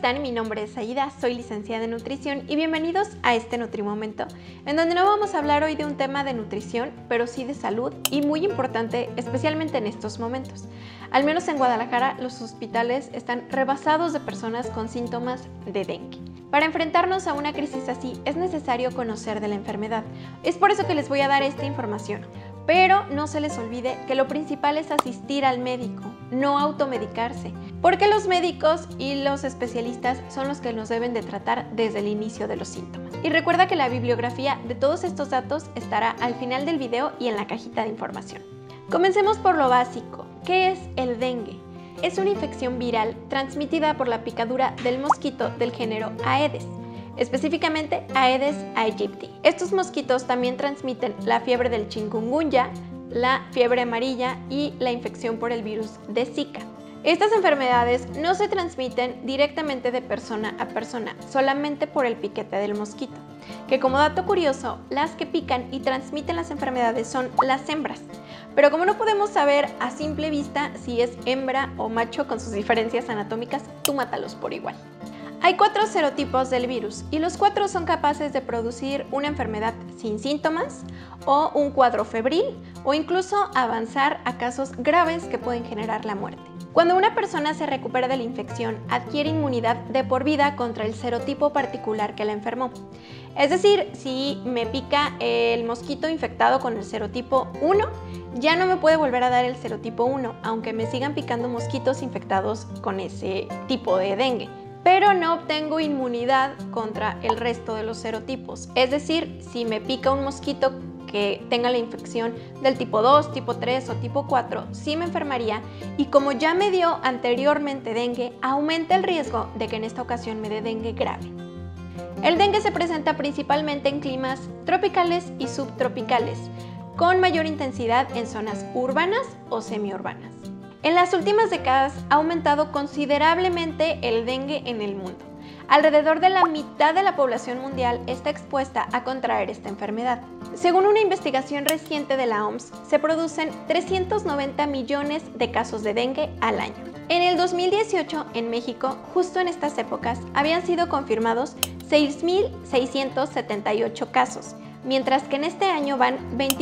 están? Mi nombre es Aida, soy licenciada en nutrición y bienvenidos a este Nutrimomento, en donde no vamos a hablar hoy de un tema de nutrición, pero sí de salud y muy importante, especialmente en estos momentos. Al menos en Guadalajara, los hospitales están rebasados de personas con síntomas de dengue. Para enfrentarnos a una crisis así, es necesario conocer de la enfermedad. Es por eso que les voy a dar esta información. Pero no se les olvide que lo principal es asistir al médico, no automedicarse, porque los médicos y los especialistas son los que nos deben de tratar desde el inicio de los síntomas. Y recuerda que la bibliografía de todos estos datos estará al final del video y en la cajita de información. Comencemos por lo básico. ¿Qué es el dengue? Es una infección viral transmitida por la picadura del mosquito del género Aedes, específicamente Aedes aegypti. Estos mosquitos también transmiten la fiebre del chikungunya, la fiebre amarilla y la infección por el virus de Zika. Estas enfermedades no se transmiten directamente de persona a persona, solamente por el piquete del mosquito, que como dato curioso, las que pican y transmiten las enfermedades son las hembras. Pero como no podemos saber a simple vista si es hembra o macho con sus diferencias anatómicas, tú mátalos por igual. Hay 4 serotipos del virus y los 4 son capaces de producir una enfermedad sin síntomas o un cuadro febril o incluso avanzar a casos graves que pueden generar la muerte. Cuando una persona se recupera de la infección, adquiere inmunidad de por vida contra el serotipo particular que la enfermó. Es decir, si me pica el mosquito infectado con el serotipo 1, ya no me puede volver a dar el serotipo 1, aunque me sigan picando mosquitos infectados con ese tipo de dengue. Pero no obtengo inmunidad contra el resto de los serotipos. Es decir, si me pica un mosquito que tenga la infección del tipo 2, tipo 3 o tipo 4, sí me enfermaría y como ya me dio anteriormente dengue, aumenta el riesgo de que en esta ocasión me dé dengue grave. El dengue se presenta principalmente en climas tropicales y subtropicales, con mayor intensidad en zonas urbanas o semiurbanas. En las últimas décadas ha aumentado considerablemente el dengue en el mundo. Alrededor de la mitad de la población mundial está expuesta a contraer esta enfermedad. Según una investigación reciente de la OMS, se producen 390 millones de casos de dengue al año. En el 2018, en México, justo en estas épocas, habían sido confirmados 6.678 casos, mientras que en este año van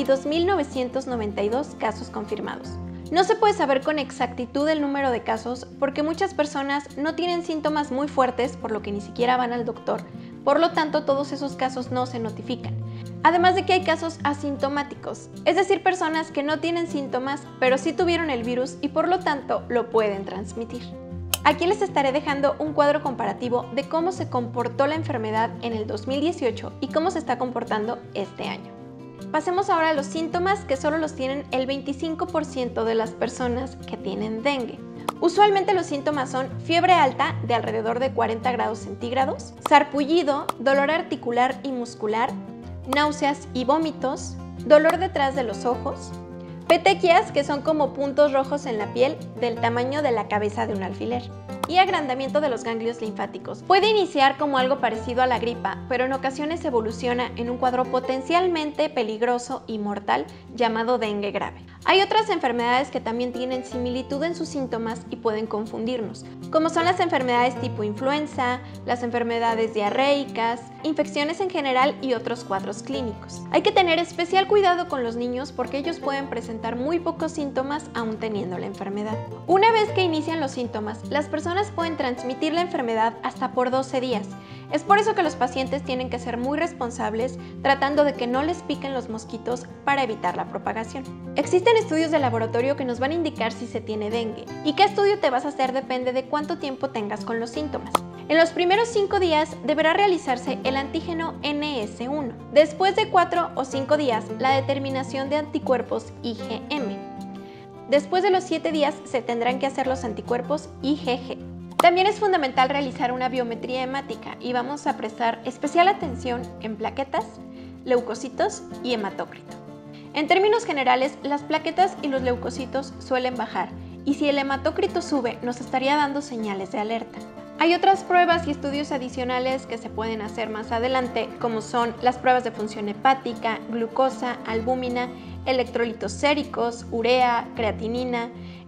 22.992 casos confirmados. No se puede saber con exactitud el número de casos porque muchas personas no tienen síntomas muy fuertes, por lo que ni siquiera van al doctor. Por lo tanto, todos esos casos no se notifican. Además de que hay casos asintomáticos, es decir, personas que no tienen síntomas, pero sí tuvieron el virus y por lo tanto lo pueden transmitir. Aquí les estaré dejando un cuadro comparativo de cómo se comportó la enfermedad en el 2018 y cómo se está comportando este año. Pasemos ahora a los síntomas que solo los tienen el 25% de las personas que tienen dengue. Usualmente los síntomas son fiebre alta de alrededor de 40 grados centígrados, sarpullido, dolor articular y muscular, náuseas y vómitos, dolor detrás de los ojos, petequias, que son como puntos rojos en la piel del tamaño de la cabeza de un alfiler, y agrandamiento de los ganglios linfáticos. Puede iniciar como algo parecido a la gripa, pero en ocasiones evoluciona en un cuadro potencialmente peligroso y mortal llamado dengue grave. Hay otras enfermedades que también tienen similitud en sus síntomas y pueden confundirnos, como son las enfermedades tipo influenza, las enfermedades diarreicas, infecciones en general y otros cuadros clínicos. Hay que tener especial cuidado con los niños porque ellos pueden presentar muy pocos síntomas aún teniendo la enfermedad. Una vez que inician los síntomas, las personas pueden transmitir la enfermedad hasta por 12 días. Es por eso que los pacientes tienen que ser muy responsables tratando de que no les piquen los mosquitos para evitar la propagación. Existen estudios de laboratorio que nos van a indicar si se tiene dengue y qué estudio te vas a hacer depende de cuánto tiempo tengas con los síntomas. En los primeros 5 días deberá realizarse el antígeno NS1. Después de 4 o 5 días, la determinación de anticuerpos IgM. Después de los 7 días se tendrán que hacer los anticuerpos IgG. También es fundamental realizar una biometría hemática y vamos a prestar especial atención en plaquetas, leucocitos y hematócrito. En términos generales, las plaquetas y los leucocitos suelen bajar y si el hematócrito sube nos estaría dando señales de alerta. Hay otras pruebas y estudios adicionales que se pueden hacer más adelante, como son las pruebas de función hepática, glucosa, albúmina, electrolitos séricos, urea, creatinina,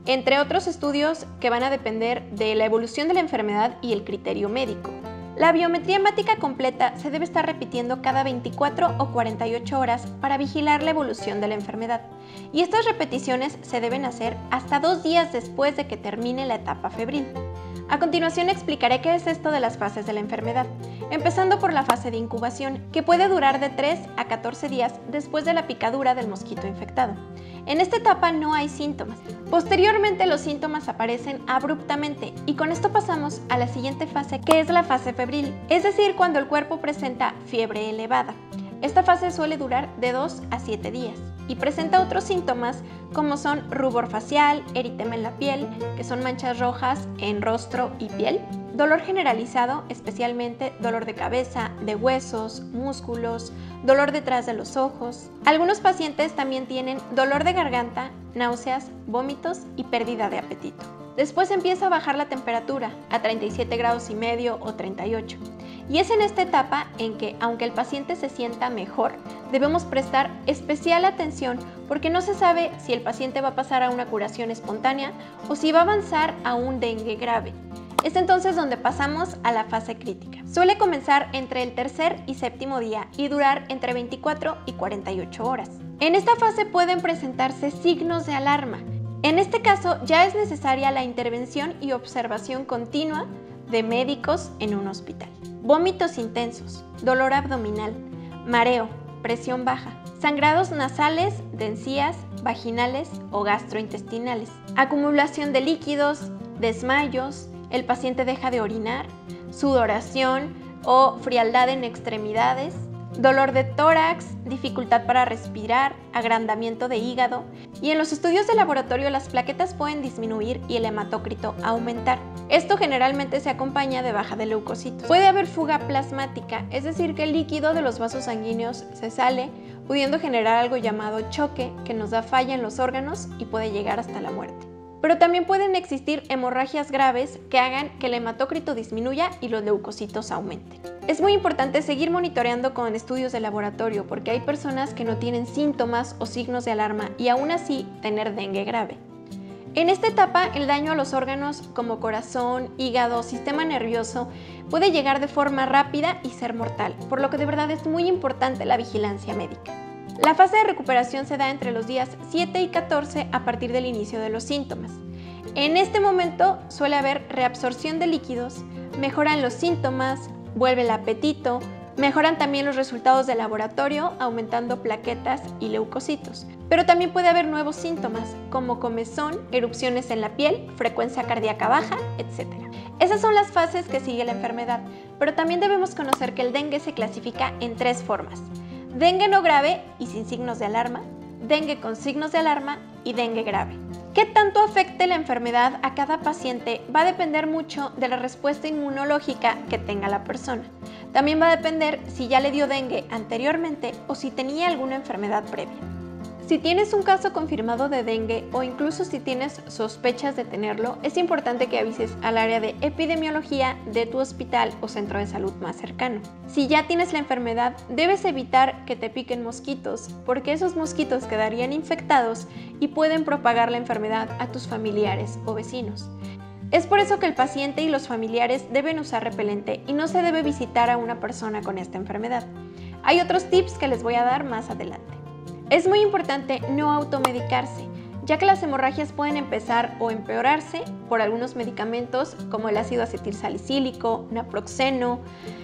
entre otros estudios que van a depender de la evolución de la enfermedad y el criterio médico. La biometría hemática completa se debe estar repitiendo cada 24 o 48 horas para vigilar la evolución de la enfermedad, y estas repeticiones se deben hacer hasta 2 días después de que termine la etapa febril. A continuación explicaré qué es esto de las fases de la enfermedad, empezando por la fase de incubación, que puede durar de 3 a 14 días después de la picadura del mosquito infectado. En esta etapa no hay síntomas. Posteriormente los síntomas aparecen abruptamente y con esto pasamos a la siguiente fase, que es la fase febril, es decir, cuando el cuerpo presenta fiebre elevada. Esta fase suele durar de 2 a 7 días y presenta otros síntomas como son rubor facial, eritema en la piel, que son manchas rojas en rostro y piel, dolor generalizado, especialmente dolor de cabeza, de huesos, músculos, dolor detrás de los ojos. Algunos pacientes también tienen dolor de garganta, náuseas, vómitos y pérdida de apetito. Después empieza a bajar la temperatura a 37 grados y medio o 38. Y es en esta etapa en que, aunque el paciente se sienta mejor, debemos prestar especial atención porque no se sabe si el paciente va a pasar a una curación espontánea o si va a avanzar a un dengue grave. Es entonces donde pasamos a la fase crítica. Suele comenzar entre el tercer y séptimo día y durar entre 24 y 48 horas. En esta fase pueden presentarse signos de alarma. En este caso ya es necesaria la intervención y observación continua de médicos en un hospital. Vómitos intensos, dolor abdominal, mareo, presión baja, sangrados nasales, de encías, vaginales o gastrointestinales, acumulación de líquidos, desmayos, el paciente deja de orinar, sudoración o frialdad en extremidades, dolor de tórax, dificultad para respirar, agrandamiento de hígado, y en los estudios de laboratorio las plaquetas pueden disminuir y el hematócrito aumentar. Esto generalmente se acompaña de baja de leucocitos. Puede haber fuga plasmática, es decir, que el líquido de los vasos sanguíneos se sale, pudiendo generar algo llamado choque, que nos da falla en los órganos y puede llegar hasta la muerte. Pero también pueden existir hemorragias graves que hagan que el hematócrito disminuya y los leucocitos aumenten. Es muy importante seguir monitoreando con estudios de laboratorio porque hay personas que no tienen síntomas o signos de alarma y aún así tener dengue grave. En esta etapa, el daño a los órganos como corazón, hígado, sistema nervioso puede llegar de forma rápida y ser mortal, por lo que de verdad es muy importante la vigilancia médica. La fase de recuperación se da entre los días 7 y 14 a partir del inicio de los síntomas. En este momento suele haber reabsorción de líquidos, mejoran los síntomas, vuelve el apetito, mejoran también los resultados de laboratorio, aumentando plaquetas y leucocitos. Pero también puede haber nuevos síntomas como comezón, erupciones en la piel, frecuencia cardíaca baja, etc. Esas son las fases que sigue la enfermedad, pero también debemos conocer que el dengue se clasifica en 3 formas: dengue no grave y sin signos de alarma, dengue con signos de alarma y dengue grave. ¿Qué tanto afecte la enfermedad a cada paciente? Va a depender mucho de la respuesta inmunológica que tenga la persona. También va a depender si ya le dio dengue anteriormente o si tenía alguna enfermedad previa. Si tienes un caso confirmado de dengue o incluso si tienes sospechas de tenerlo, es importante que avises al área de epidemiología de tu hospital o centro de salud más cercano. Si ya tienes la enfermedad, debes evitar que te piquen mosquitos, porque esos mosquitos quedarían infectados y pueden propagar la enfermedad a tus familiares o vecinos. Es por eso que el paciente y los familiares deben usar repelente y no se debe visitar a una persona con esta enfermedad. Hay otros tips que les voy a dar más adelante. Es muy importante no automedicarse, ya que las hemorragias pueden empezar o empeorarse por algunos medicamentos como el ácido acetilsalicílico, naproxeno,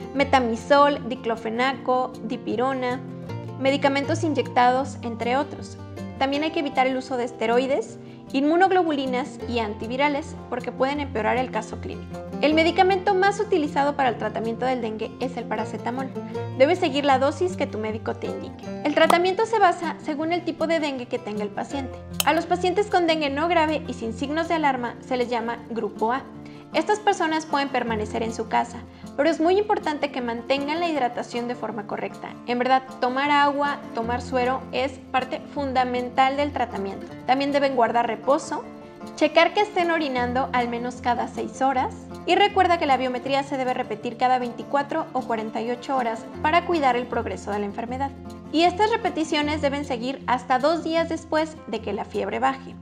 metamizol, diclofenaco, dipirona, medicamentos inyectados, entre otros. También hay que evitar el uso de esteroides, inmunoglobulinas y antivirales porque pueden empeorar el caso clínico. El medicamento más utilizado para el tratamiento del dengue es el paracetamol. Debes seguir la dosis que tu médico te indique. El tratamiento se basa según el tipo de dengue que tenga el paciente. A los pacientes con dengue no grave y sin signos de alarma se les llama grupo A. Estas personas pueden permanecer en su casa, pero es muy importante que mantengan la hidratación de forma correcta. En verdad, tomar agua, tomar suero es parte fundamental del tratamiento. También deben guardar reposo, checar que estén orinando al menos cada 6 horas y recuerda que la biometría se debe repetir cada 24 o 48 horas para cuidar el progreso de la enfermedad. Y estas repeticiones deben seguir hasta 2 días después de que la fiebre baje.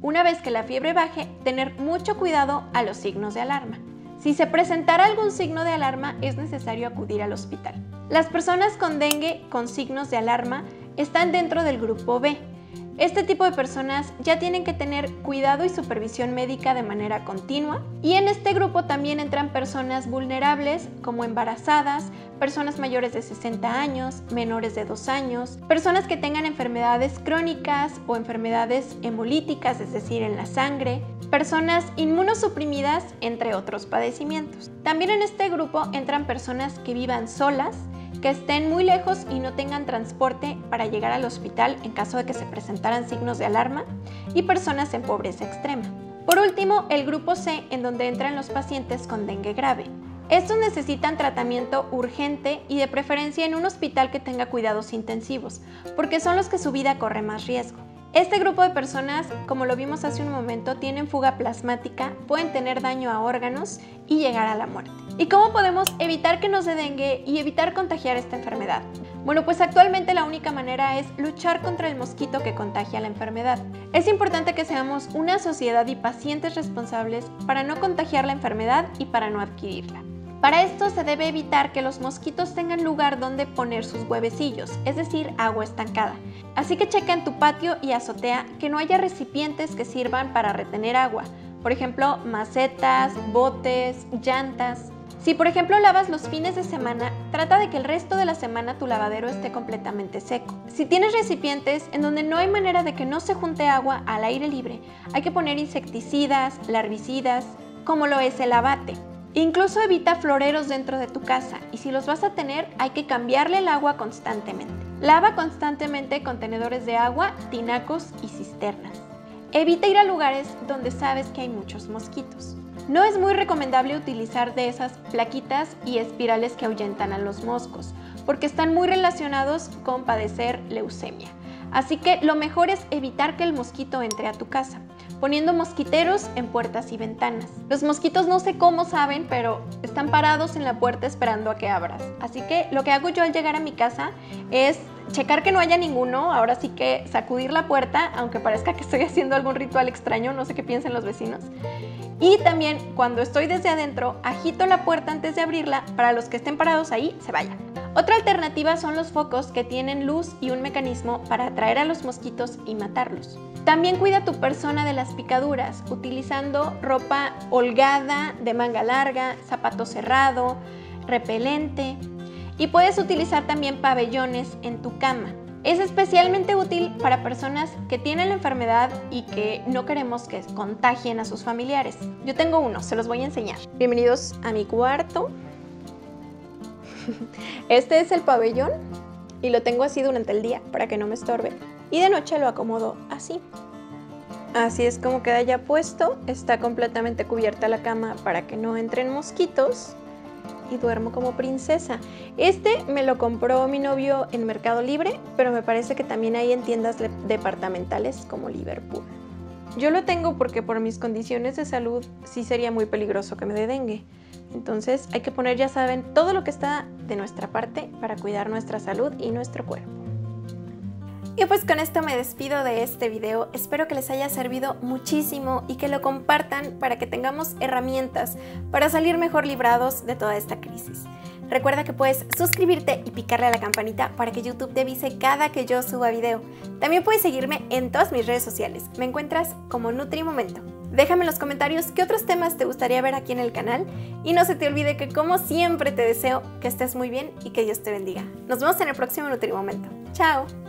Una vez que la fiebre baje, tener mucho cuidado a los signos de alarma. Si se presentara algún signo de alarma, es necesario acudir al hospital. Las personas con dengue con signos de alarma están dentro del grupo B. Este tipo de personas ya tienen que tener cuidado y supervisión médica de manera continua, y en este grupo también entran personas vulnerables como embarazadas, personas mayores de 60 años, menores de 2 años, personas que tengan enfermedades crónicas o enfermedades hemolíticas, es decir, en la sangre, personas inmunosuprimidas, entre otros padecimientos. También en este grupo entran personas que vivan solas, que estén muy lejos y no tengan transporte para llegar al hospital en caso de que se presentaran signos de alarma, y personas en pobreza extrema. Por último, el grupo C, en donde entran los pacientes con dengue grave. Estos necesitan tratamiento urgente y de preferencia en un hospital que tenga cuidados intensivos, porque son los que su vida corre más riesgo. Este grupo de personas, como lo vimos hace un momento, tienen fuga plasmática, pueden tener daño a órganos y llegar a la muerte. ¿Y cómo podemos evitar que nos dé dengue y evitar contagiar esta enfermedad? Bueno, pues actualmente la única manera es luchar contra el mosquito que contagia la enfermedad. Es importante que seamos una sociedad y pacientes responsables para no contagiar la enfermedad y para no adquirirla. Para esto se debe evitar que los mosquitos tengan lugar donde poner sus huevecillos, es decir, agua estancada. Así que checa en tu patio y azotea que no haya recipientes que sirvan para retener agua. Por ejemplo, macetas, botes, llantas. Si por ejemplo lavas los fines de semana, trata de que el resto de la semana tu lavadero esté completamente seco. Si tienes recipientes en donde no hay manera de que no se junte agua al aire libre, hay que poner insecticidas, larvicidas, como lo es el abate. Incluso evita floreros dentro de tu casa, y si los vas a tener hay que cambiarle el agua constantemente. Lava constantemente contenedores de agua, tinacos y cisternas. Evita ir a lugares donde sabes que hay muchos mosquitos. No es muy recomendable utilizar de esas plaquitas y espirales que ahuyentan a los moscos, porque están muy relacionados con padecer leucemia. Así que lo mejor es evitar que el mosquito entre a tu casa, poniendo mosquiteros en puertas y ventanas. Los mosquitos no sé cómo saben, pero están parados en la puerta esperando a que abras. Así que lo que hago yo al llegar a mi casa es checar que no haya ninguno, ahora sí que sacudir la puerta, aunque parezca que estoy haciendo algún ritual extraño, no sé qué piensen los vecinos. Y también cuando estoy desde adentro, agito la puerta antes de abrirla para los que estén parados ahí se vayan. Otra alternativa son los focos, que tienen luz y un mecanismo para atraer a los mosquitos y matarlos. También cuida a tu persona de las picaduras, utilizando ropa holgada, de manga larga, zapato cerrado, repelente, y puedes utilizar también pabellones en tu cama. Es especialmente útil para personas que tienen la enfermedad y que no queremos que contagien a sus familiares. Yo tengo uno, se los voy a enseñar. Bienvenidos a mi cuarto. Este es el pabellón y lo tengo así durante el día para que no me estorbe. Y de noche lo acomodo así. Así es como queda ya puesto. Está completamente cubierta la cama para que no entren mosquitos. Y duermo como princesa. Este me lo compró mi novio en Mercado Libre, pero me parece que también hay en tiendas departamentales como Liverpool. Yo lo tengo porque por mis condiciones de salud sí sería muy peligroso que me dé dengue. Entonces hay que poner, ya saben, todo lo que está de nuestra parte para cuidar nuestra salud y nuestro cuerpo. Y pues con esto me despido de este video. Espero que les haya servido muchísimo y que lo compartan para que tengamos herramientas para salir mejor librados de toda esta crisis. Recuerda que puedes suscribirte y picarle a la campanita para que YouTube te avise cada que yo suba video. También puedes seguirme en todas mis redes sociales. Me encuentras como NutriMomento. Déjame en los comentarios qué otros temas te gustaría ver aquí en el canal y no se te olvide que como siempre te deseo que estés muy bien y que Dios te bendiga. Nos vemos en el próximo NutriMomento. ¡Chao!